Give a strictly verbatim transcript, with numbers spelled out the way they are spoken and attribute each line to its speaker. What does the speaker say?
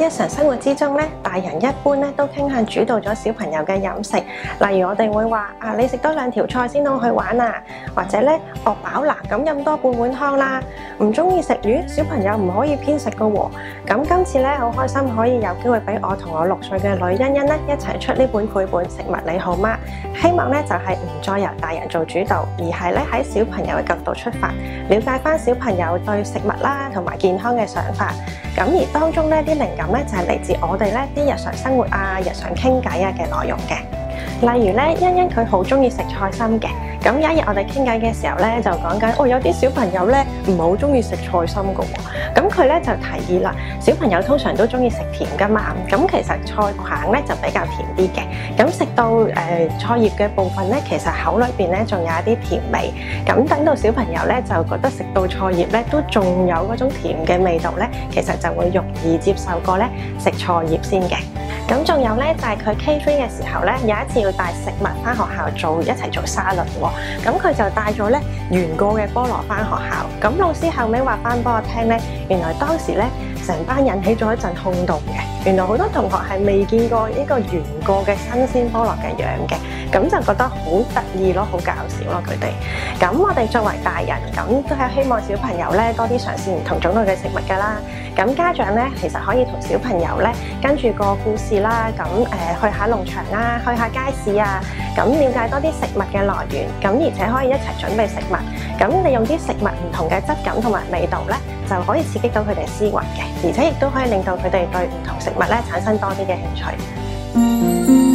Speaker 1: 日常生活之中咧，大人一般咧都傾向主導咗小朋友嘅飲食，例如我哋會話啊，你食多兩條菜先好去玩啊，或者咧餓飽啦，咁飲多半碗湯啦。唔中意食魚，小朋友唔可以偏食噶喎。咁今次咧好開心可以有機會俾我同我六歲嘅女欣欣咧一齊出呢本繪本《食物你好嗎》，希望咧就係唔再由大人做主導，而係咧喺小朋友嘅角度出發，了解翻小朋友對食物啦同埋健康嘅想法。咁而當中咧啲靈感咧就係嚟自我哋咧啲日常生活啊、日常傾偈啊嘅內容嘅。例如咧，欣欣佢好中意食菜心嘅。咁有一日我哋傾偈嘅時候咧，就講緊哦，有啲小朋友咧唔係好中意食菜心嘅喎。咁佢咧就提議啦，小朋友通常都中意食甜噶嘛。咁其實菜梗咧就比較甜啲嘅。咁食到誒、呃、菜葉嘅部分咧，其實口裏邊咧仲有一啲甜味。咁等到小朋友咧就覺得食到菜葉咧都仲有嗰種甜嘅味道咧，其實就會容易接受過咧食菜葉先嘅。咁仲有咧就係佢 K 三嘅時候咧，有一次要帶食物翻學校做一齊做沙律喎。咁佢就帶咗咧原個嘅菠蘿翻學校。咁老師後尾話翻俾我聽咧，原來當時咧成班引起咗一陣轟動嘅。原來好多同學係未見過呢個原個嘅新鮮菠蘿嘅樣嘅，咁就覺得好得意咯，好搞笑咯佢哋。咁我哋作為大人，咁都係希望小朋友咧多啲嘗試唔同種類嘅食物㗎啦。咁家長咧其實可以同小朋友咧跟住個故事啦，咁誒、呃、去下農場啦，去下街市啊，咁了解多啲食物嘅來源，咁而且可以一齊準備食物，咁利用啲食物唔同嘅質感同埋味道咧，就可以刺激到佢哋思維嘅，而且亦都可以令到佢哋對唔同食物咧產生多啲嘅興趣。